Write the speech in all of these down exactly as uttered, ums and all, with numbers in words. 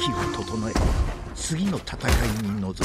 気を整え次の戦いに臨む。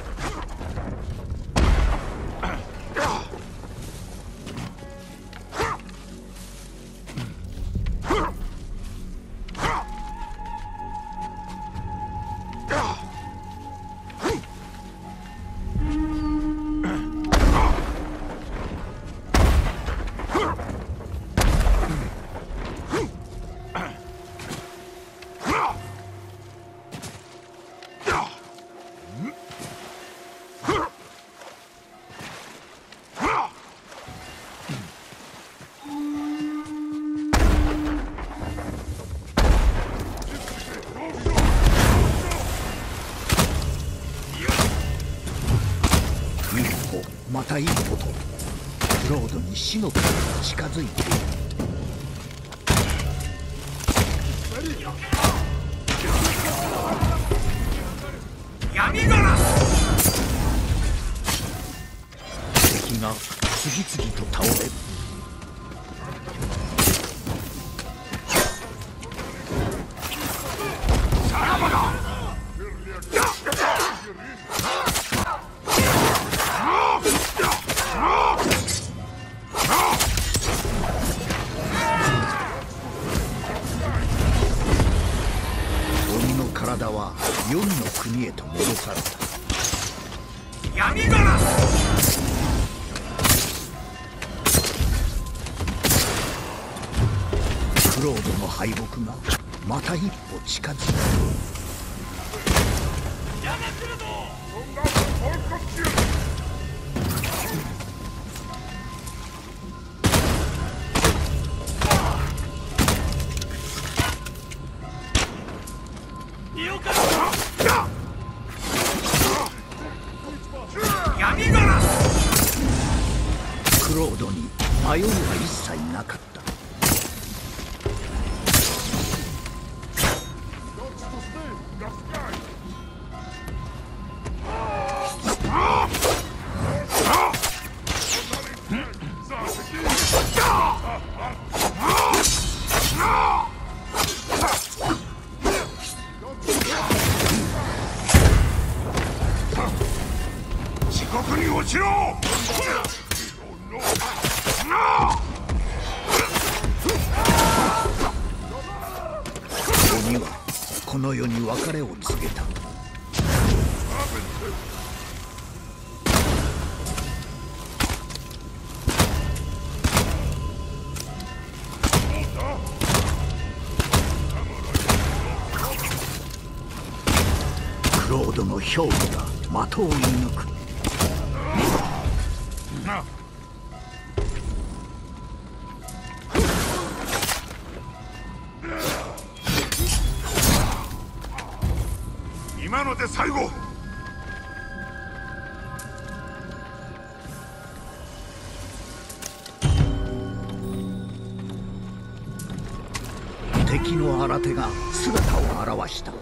また一歩とクロードに死の影が近づいている。 闇ガラス。 敵が次々と倒れる。 さらばだ。 体は黄泉の国へと戻された。 闇ガラス。 クロードの敗北がまた一歩近づいた。 やめするぞ。闇ガラス。 クロードに迷いは一切なかった。 地獄に落ちろ。 鬼はこの世に別れを告げた。クロードの兵器が的を射抜く。 今ので最後。 敵の新手が姿を現した。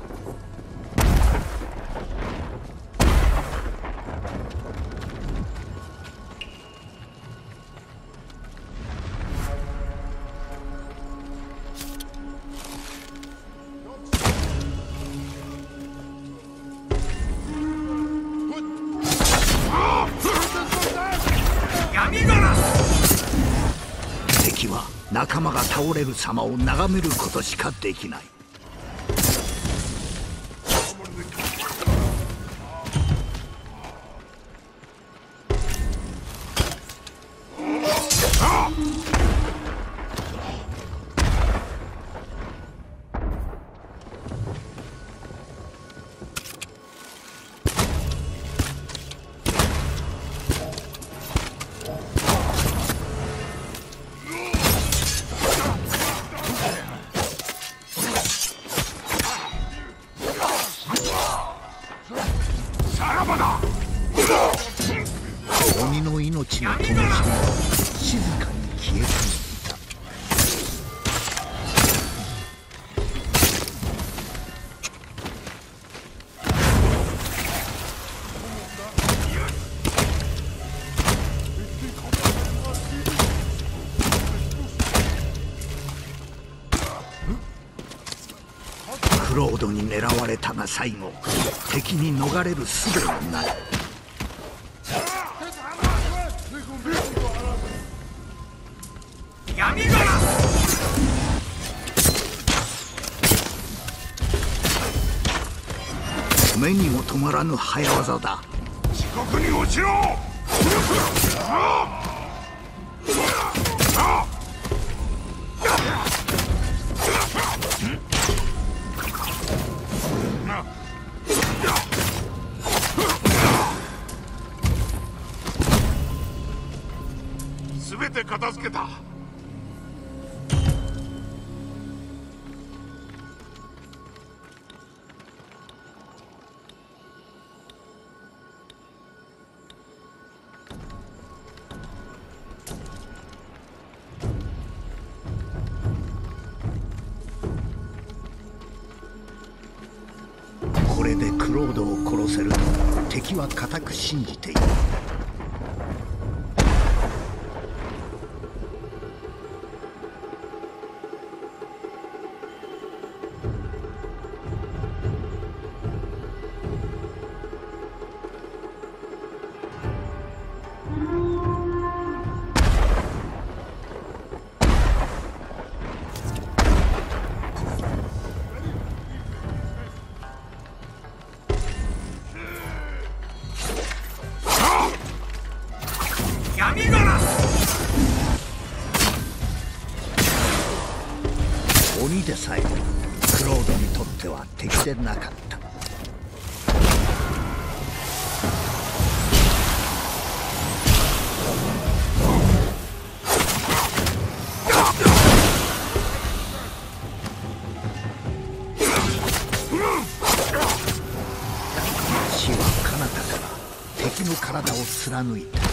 敵は仲間が倒れる様を眺めることしかできない。 ロードに狙われたが最後敵に逃れる術がない。 闇が目にも止まらぬ早業だ。 地獄に落ちろ。すべて片付けた。 これでクロードを殺せると敵は固く信じている。鬼でさえクロードにとっては敵でなかった。死は彼方から敵の体を貫いた。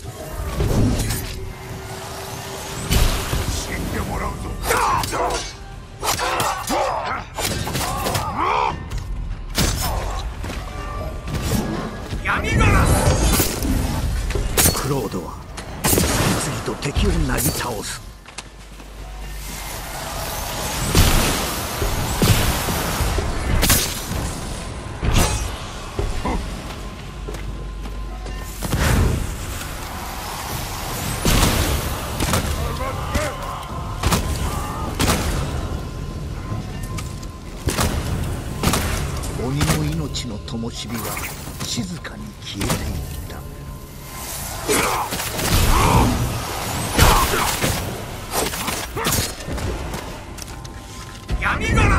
死んでもらうぞ。闇がクロードは次々と敵をなぎ倒す。鬼の命の灯火は静かに消えていった。 闇が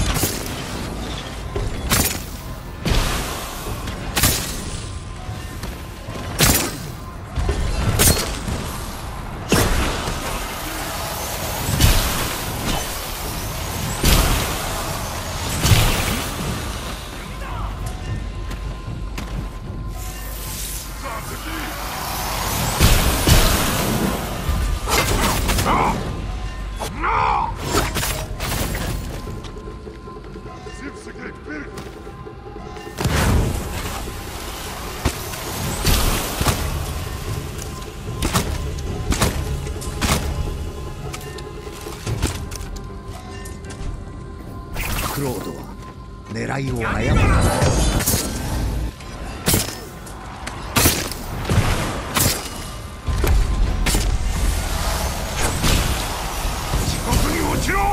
クロードは狙いを誤った。 地獄に落ちろ。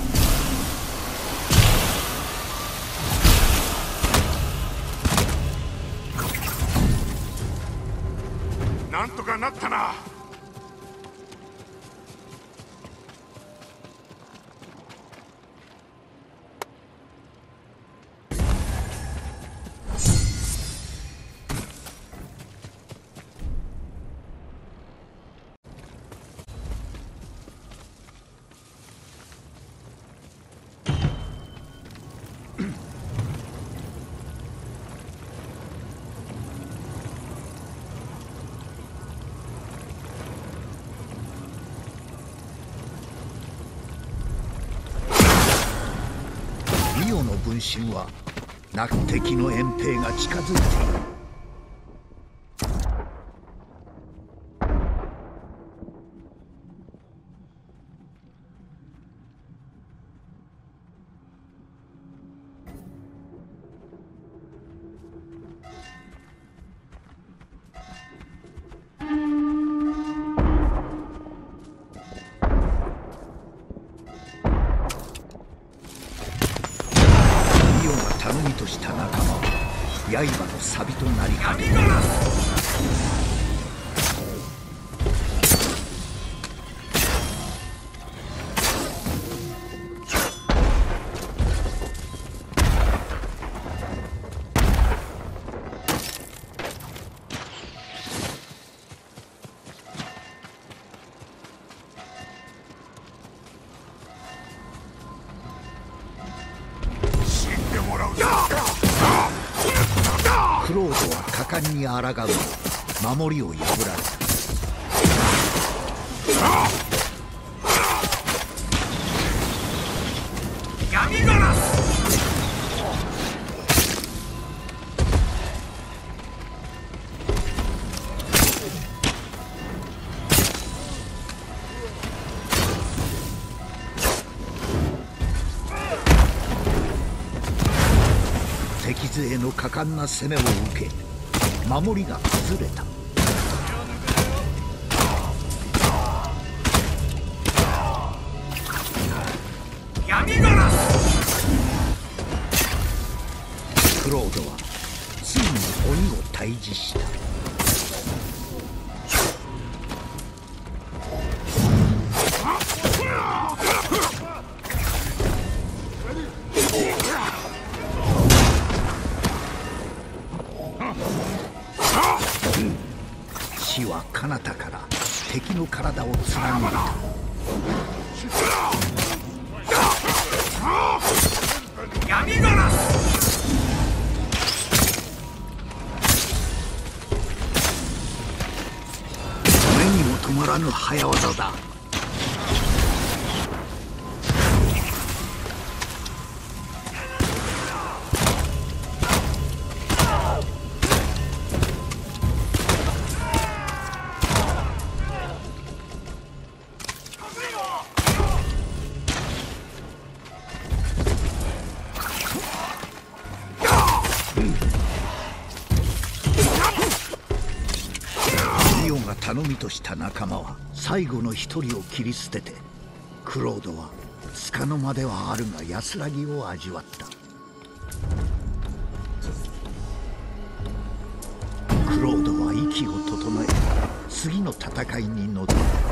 なんとかなったな。 リオの分身はなく敵の遠征が近づいている。 みとした仲間は刃の錆となり果てた。クロードは果敢に抗うも守りを破られた。 闇ガラス。 敵勢の果敢な攻めを受け守りが崩れた。 闇ガラス。 クロードはついに鬼を退治した。死は彼方から敵の体を貫いた。 闇ガラス。 目にも止まらぬ早業だ。リオが頼みとした仲間は最後の一人を切り捨てて、クロードは束の間ではあるが安らぎを味わった。クロードは息を整え次の戦いに臨んだ。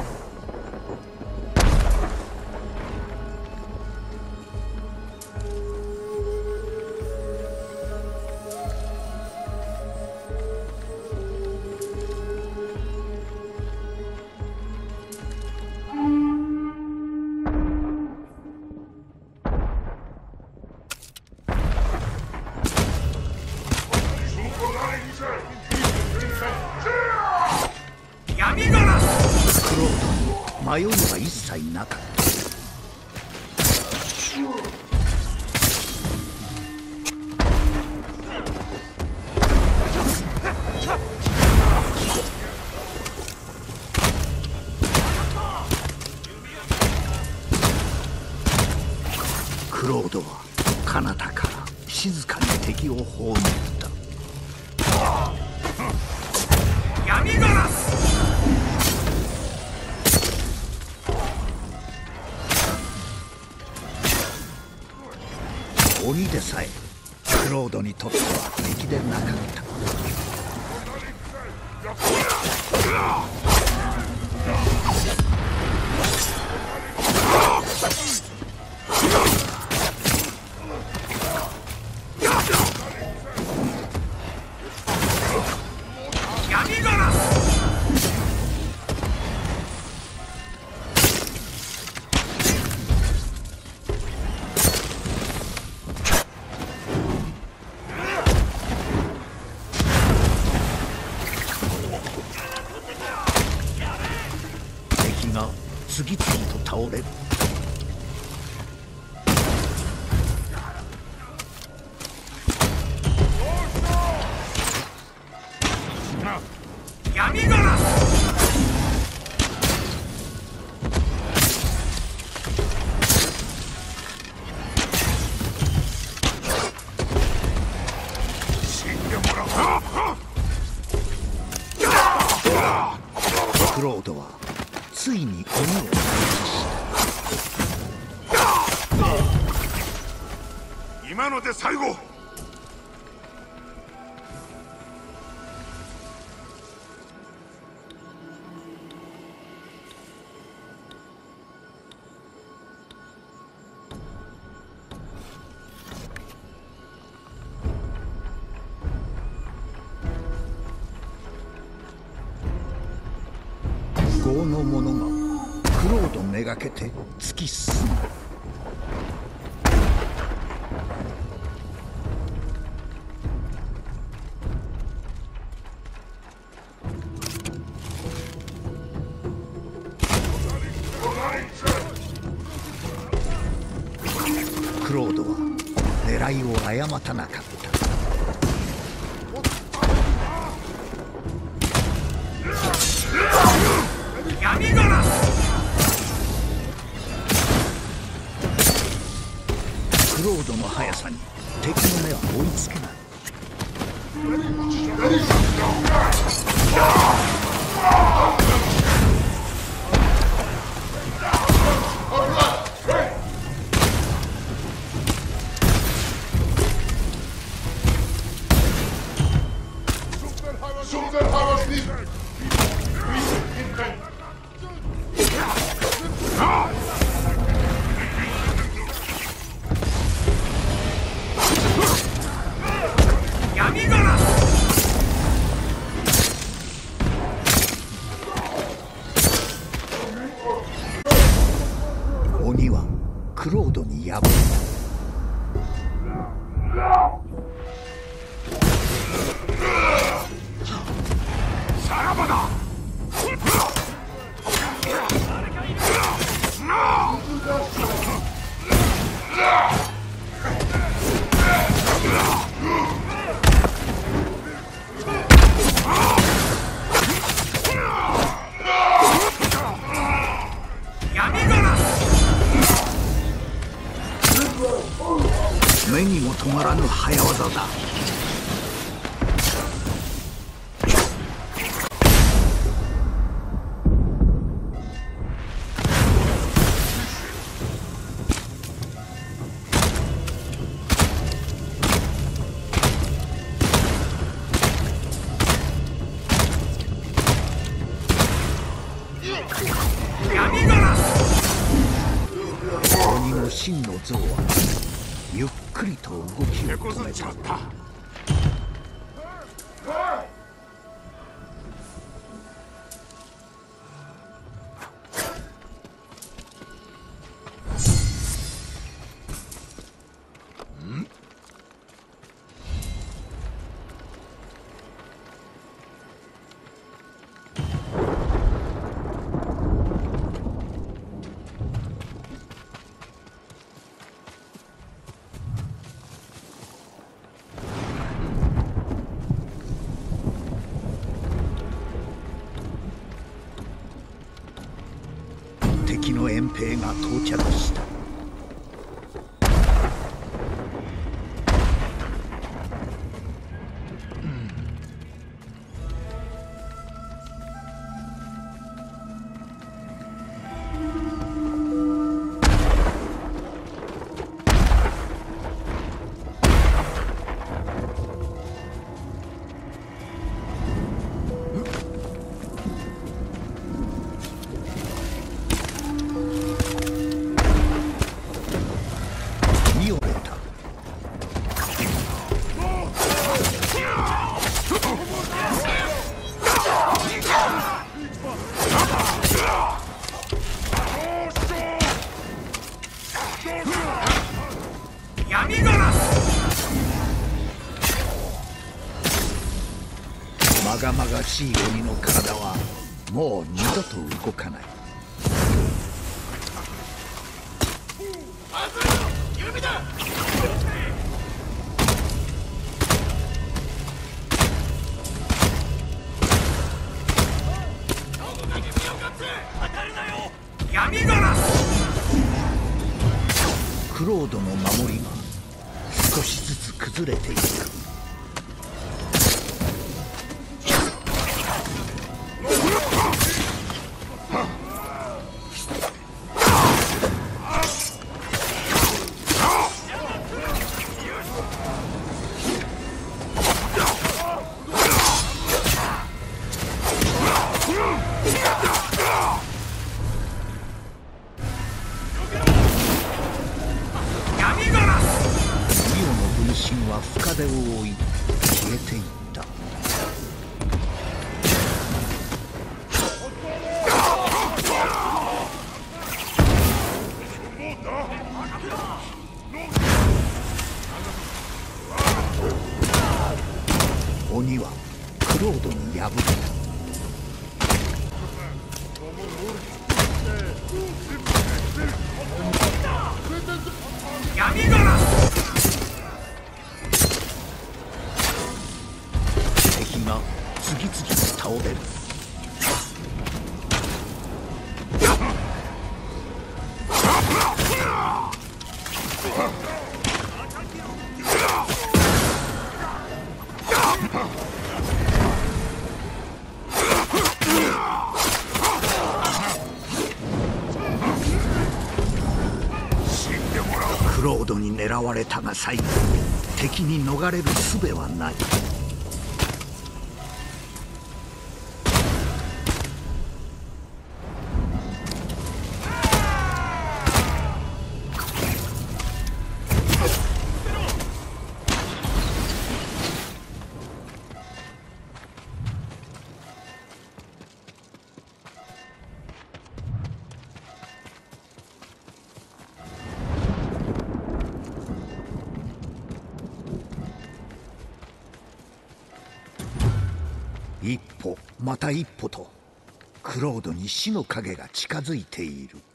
闇ガラス。 クロードに迷いは一切なかった。クロードは彼方から静かに敵を葬った。 闇ガラス。 鬼でさえクロードにとっては敵でなかった。 闇ガラス。 敵が次々と倒れる。 闇ガラス。死んでもらおう。 クロードはついに鬼を退治した。 今ので最後。 の者がクロードめがけて突き進む。クロードは狙いを誤ったなかった。 闇ガラス。 クロードの速さに敵の目は追いつけない。 闇ガラス。 鬼はクロードに敗れた。さらばだ。 目にも止まらぬ早技だ。 闇ガラス。 鬼の真の像はゆっくりと動きを手こず止めっちまったた。 敵の遠兵が到着した。 闇ガラス。 まがまがしい鬼の体はもう二度と動かない。 指だ。闇ガラス。 クロードの守りが少しずつ崩れていく。は深手を追い消えていった。 鬼はクロードに敗れた。 闇ガラス。 敵が次々と倒れる。クロードに狙われたが最後、敵に逃れる術はない。一歩また一歩とクロードに死の影が近づいている。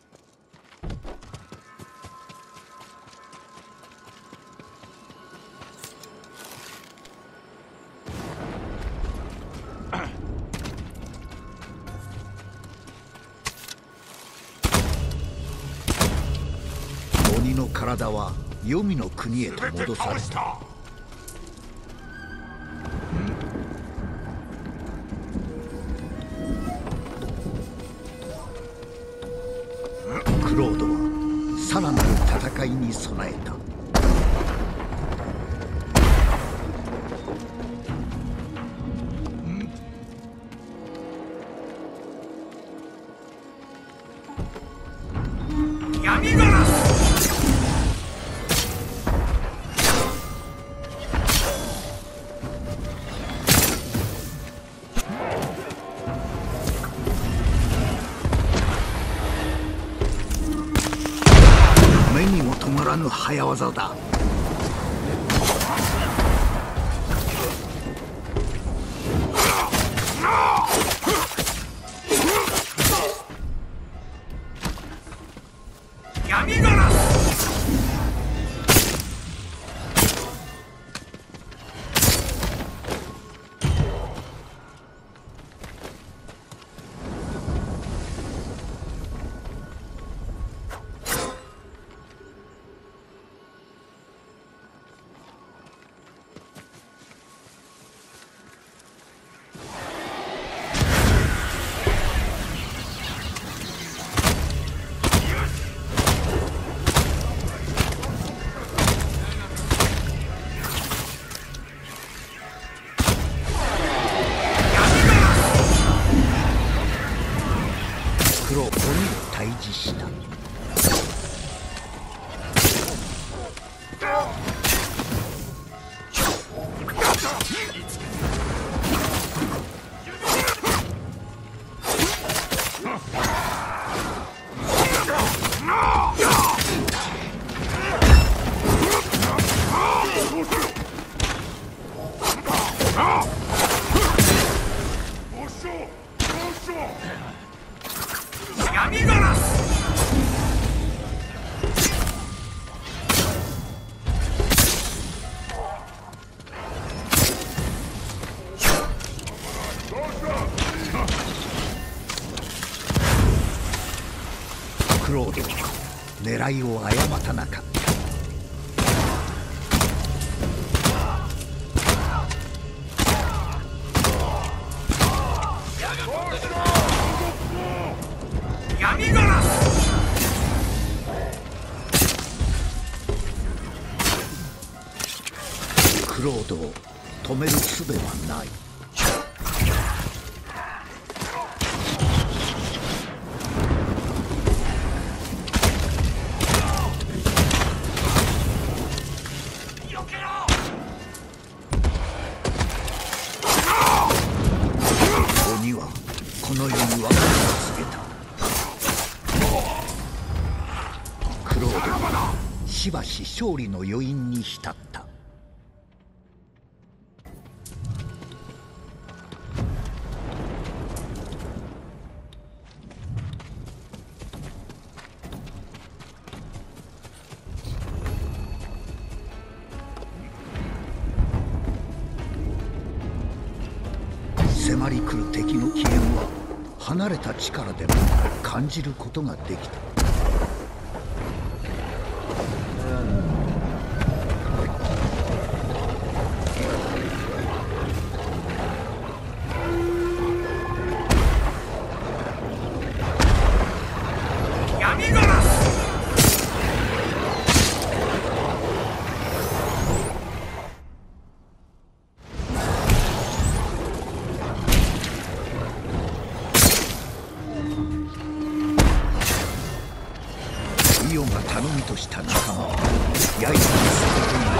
鬼の体は黄泉の国へと戻された。クロードはさらなる戦いに備えた。 闇ガラス。 目にも止まらぬ早技だ。 闇ガラス。 クロードに対峙した。 闇ガラス。 クロードは狙いを誤ったなかった。 闇ガラス。 クロードを止める術はない。鬼はこの世に別れを告げた。クロードはしばし勝利の余韻に浸った。迫り来る敵の機嫌は離れた力でも感じることができた。 闇ガラス。イオンが頼みとした仲間は刃に捨ててい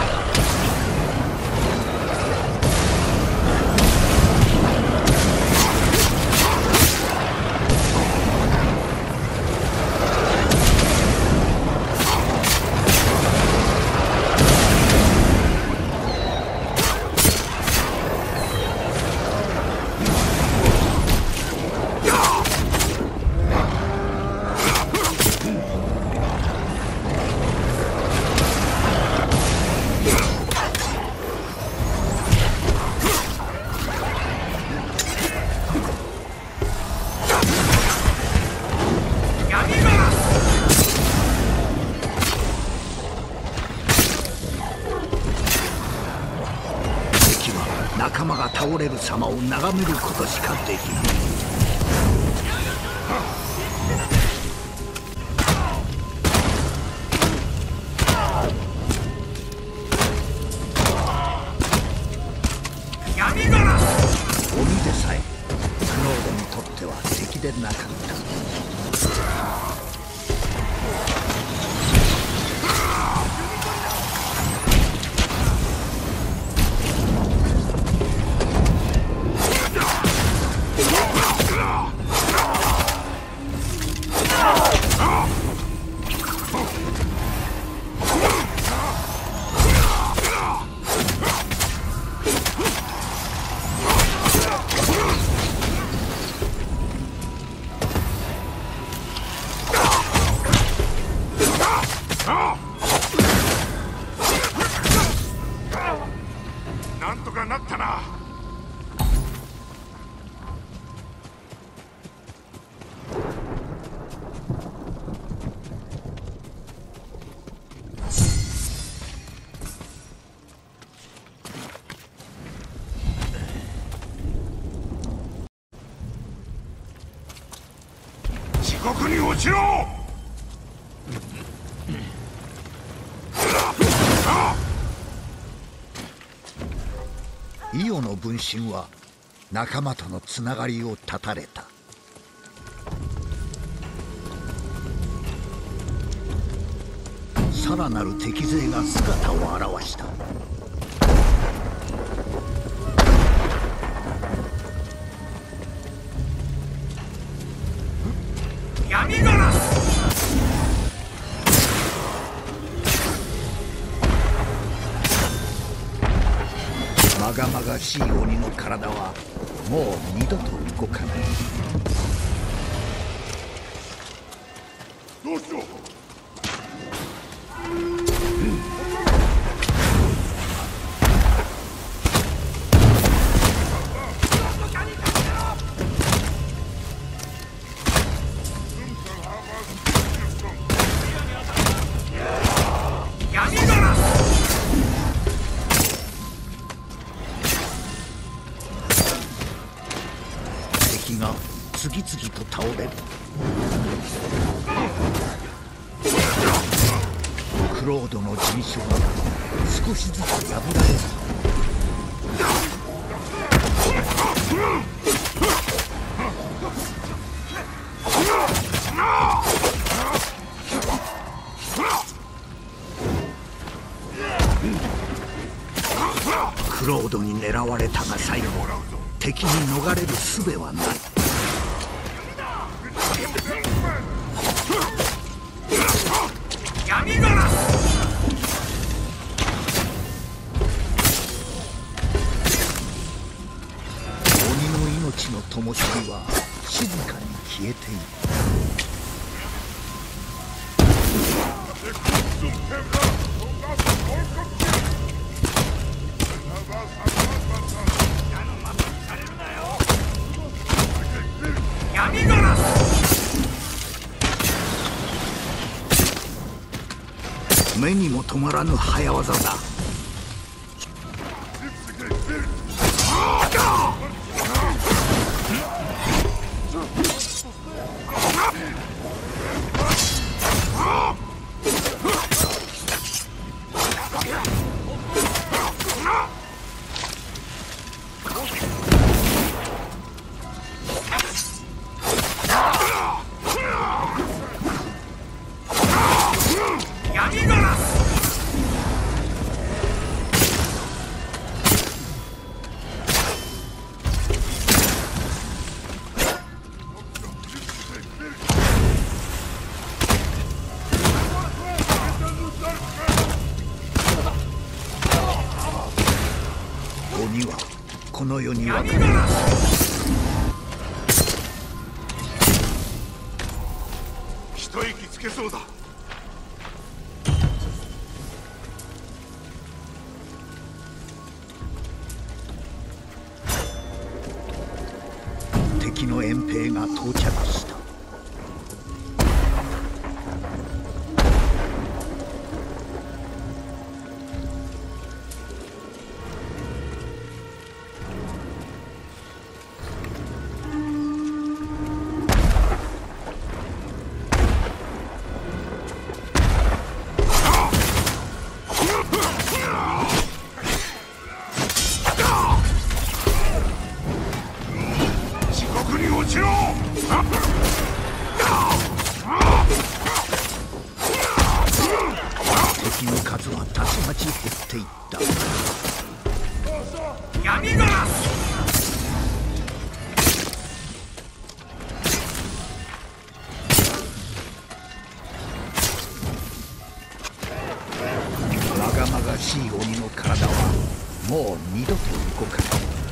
仲間が倒れる様を眺めることしかできない。闇ガラス。鬼でさえクロードにとっては敵でなかった。なんとかなったな。地獄に落ちろ。イオの分身は仲間とのつながりを断たれた。さらなる敵勢が姿を現した。闇ガラス。まがまがしい鬼の体はもう二度と動かない。どうしよう。敵が次々と倒れる。クロードの陣象が少しずつ破られる。クロードに狙われたが最後敵に逃れる術はない。闇ガラス。 灯火は静かに消えている。目にも止まらぬ早業だ。鬼はこの世に分かれる。 一息つけそうだ。 敵の遠兵が到着した。敵の数はたちまち減っていった。闇ガラス！まがまがしい鬼の体はもう二度と動かない。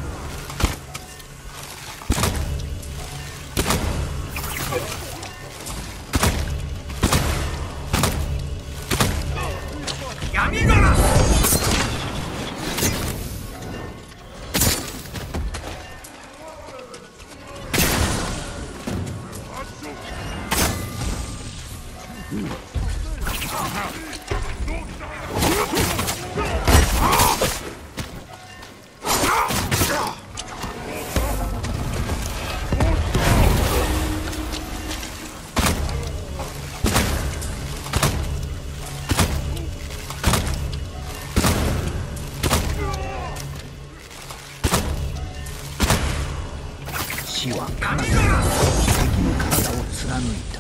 死は必ず敵の体を貫いた。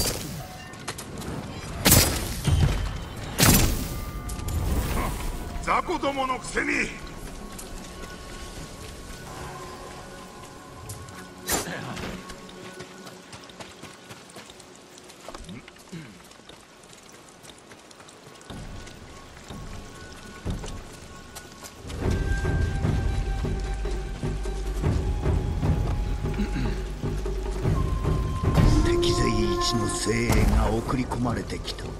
雑魚どものくせに。 敵勢一の精鋭が送り込まれてきた。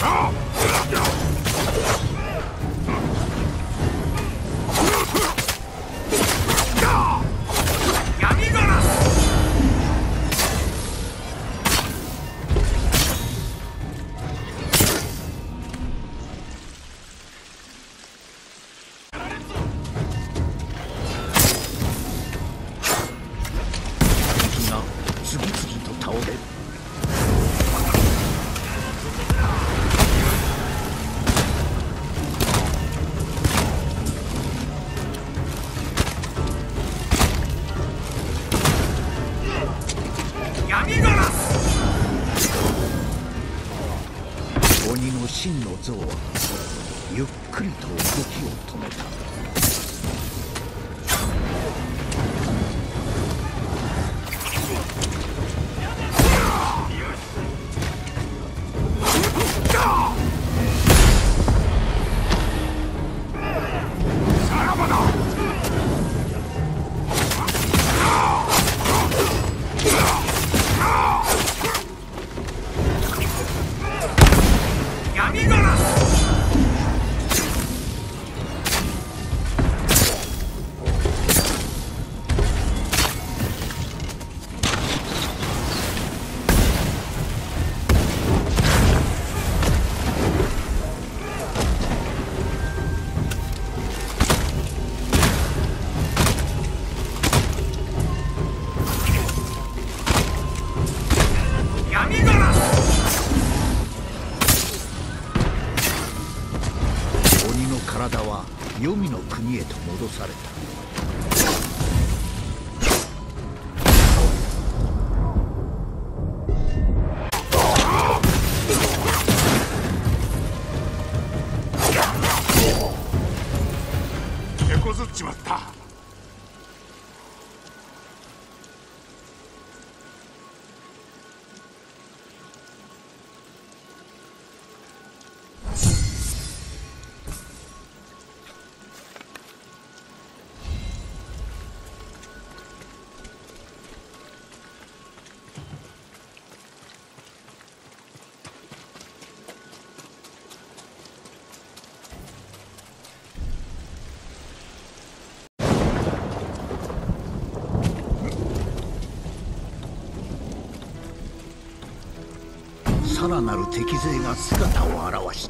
鬼の真の像はゆっくりと動きを止めた。体は黄泉の国へと戻された。 手こずっちまった。 さらなる敵勢が姿を現した。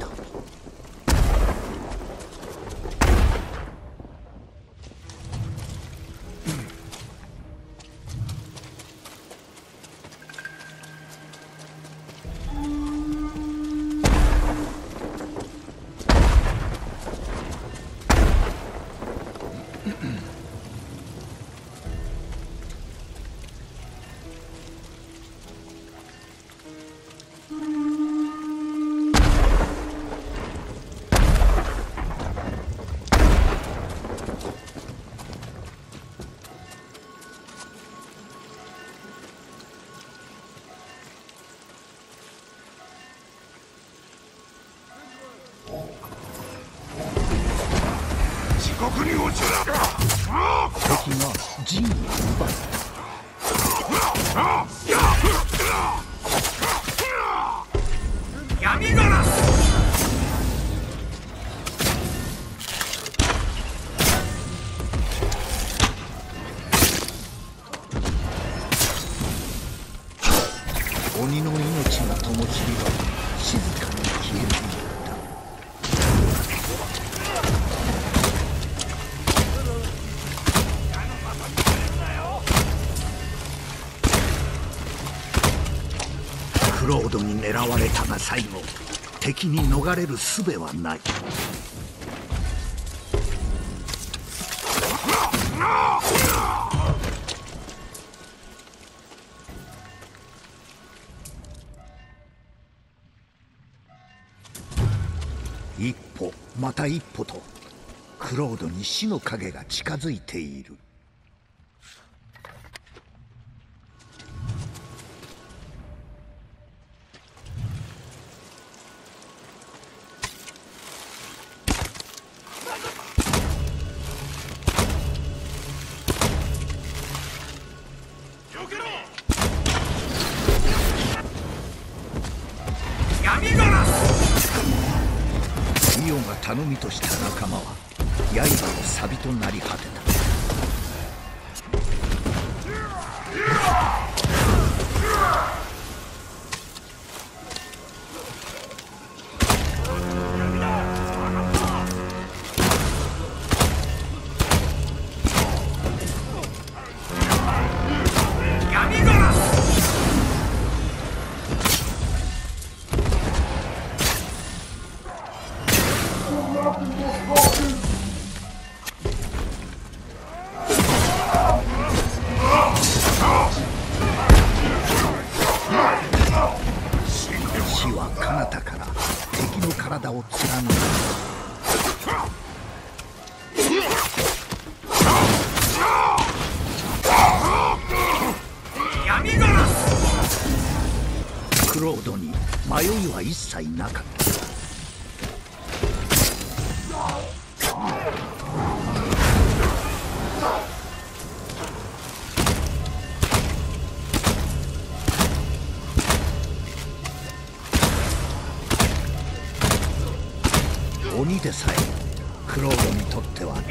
地獄に落ちる。 敵が陣を奪った。 闇ガラス。 鬼の命の灯火が静かに消えていった。クロードに狙われたが最後、敵に逃れる術はない。一歩また一歩とクロードに死の影が近づいている。 闇ガラス。 ミオが頼みとした仲間は刃の錆となり果てた。死は彼方から敵の体を貫く。クロードに迷いは一切なかった。鬼でさえクロードにとっては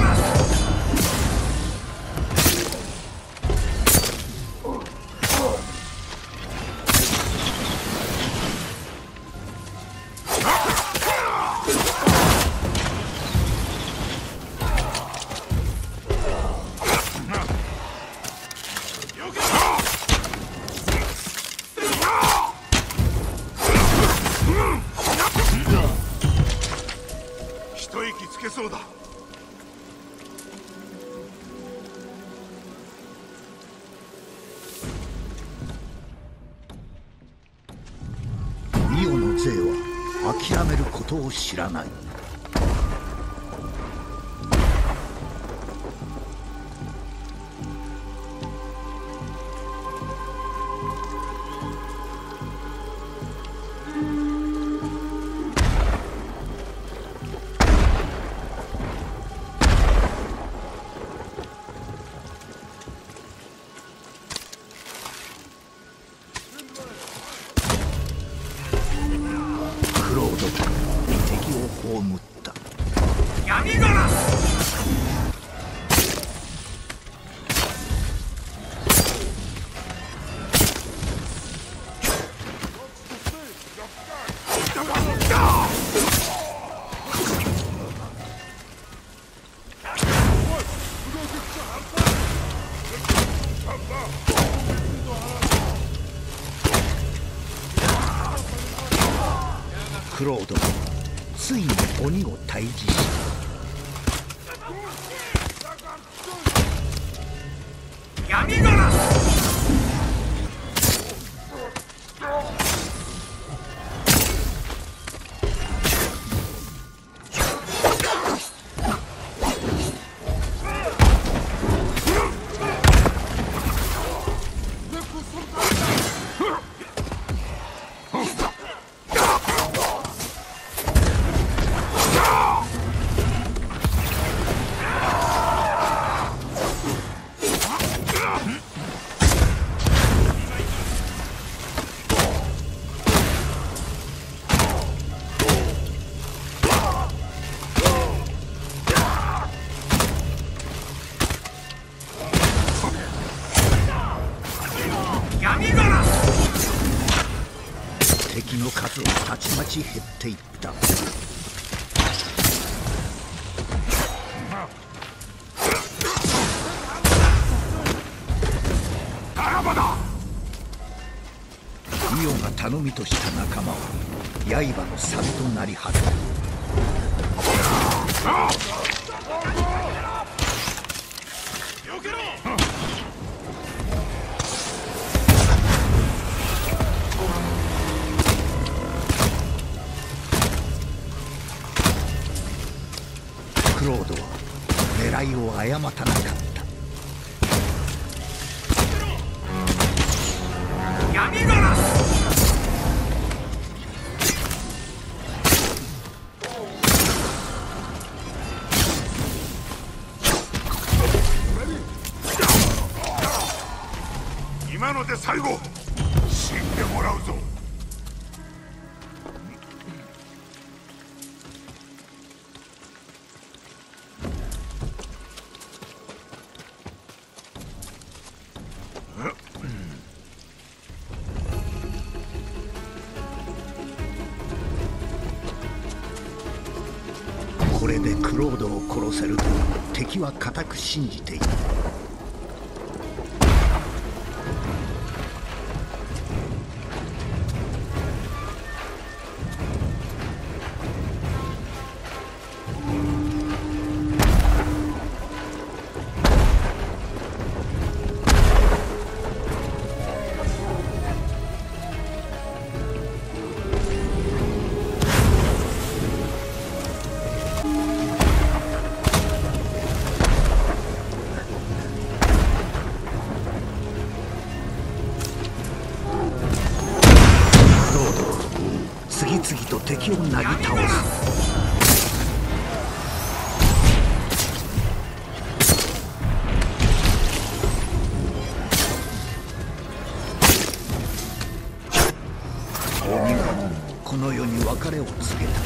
一息つけそうだ。 ミオの勢は諦めることを知らない。クロードが敵を葬った。 闇ガラス。 クロードはついに鬼を退治した。 闇ガラス。 敵の数はたちまち減っていった。ミオが頼みとした仲間は刃の錆となり果てた。クロードは狙いを誤ったなかった。 闇ガラス。 今ので最後、死んでもらうぞ。 れでクロードを殺せると敵は固く信じている。次々と敵をなぎ倒す。鬼はこの世に別れを告げた。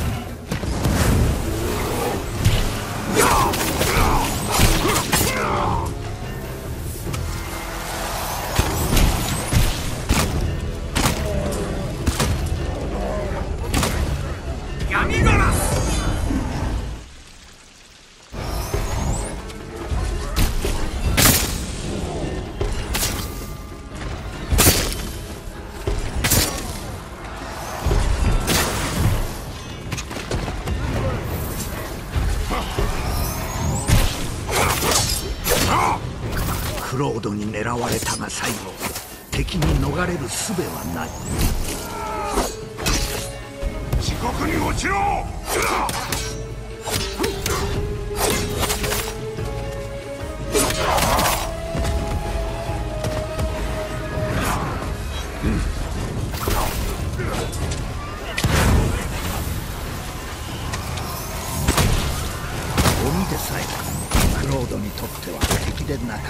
クロードに狙われたが最後、敵に逃れる術はない。 地獄に落ちろ！ 鬼でさえクロードにとっては敵でなかった。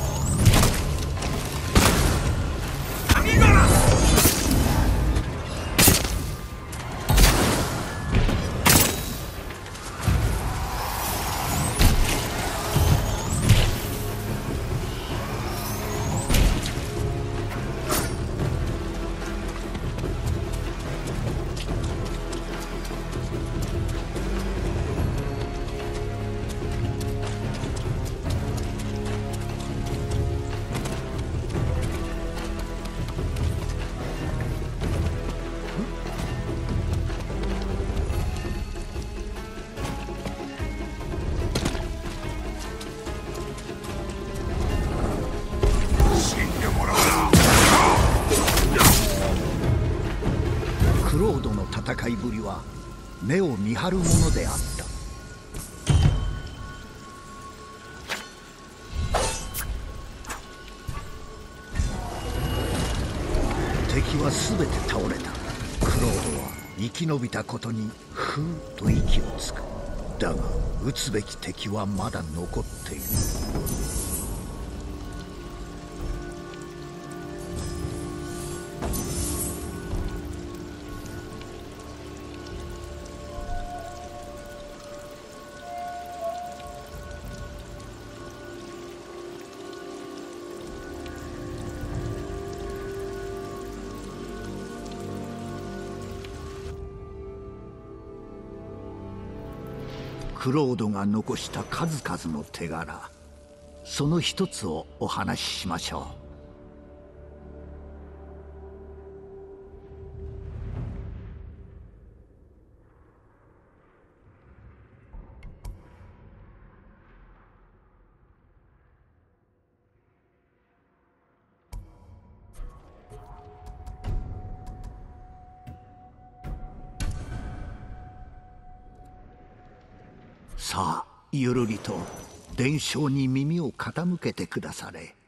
クロードの戦いぶりは目を見張るものであった。敵は全て倒れた。クロードは生き延びたことにふーっと息をつく。だが撃つべき敵はまだ残っている。クロードが残した数々の手柄、その一つをお話ししましょう。さあ、ゆるりと伝承に耳を傾けてくだされ。